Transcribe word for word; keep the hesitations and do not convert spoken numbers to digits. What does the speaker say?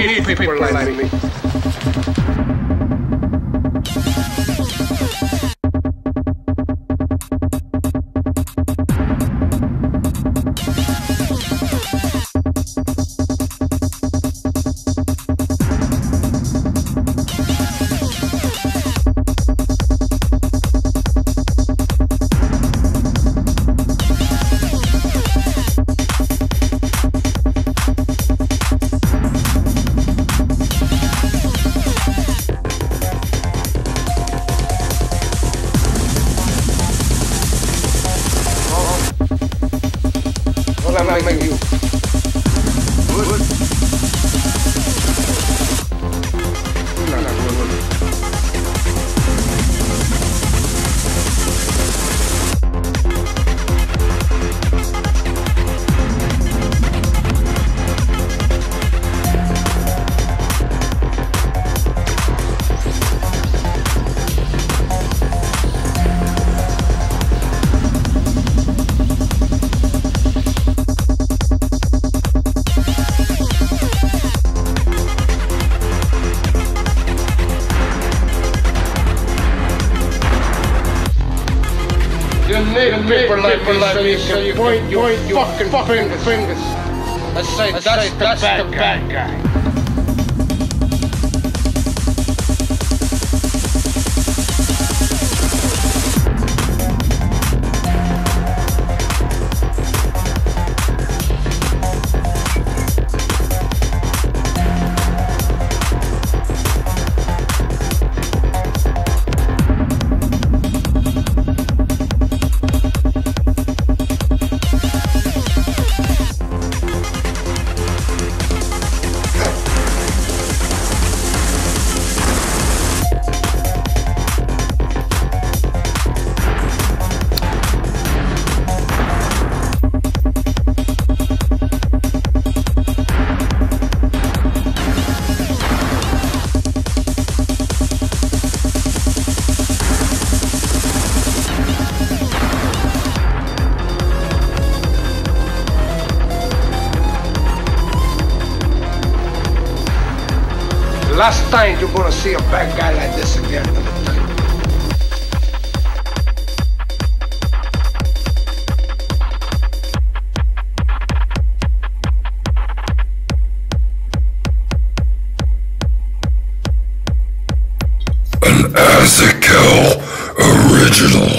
need people like me. Make you good. No, no, good. You need people like me, like me, so you point your fucking fucking fingers. Let's say that's, that's, the, that's bad the bad guy. guy. Last time you're gonna see a bad guy like this again. An Azakel original.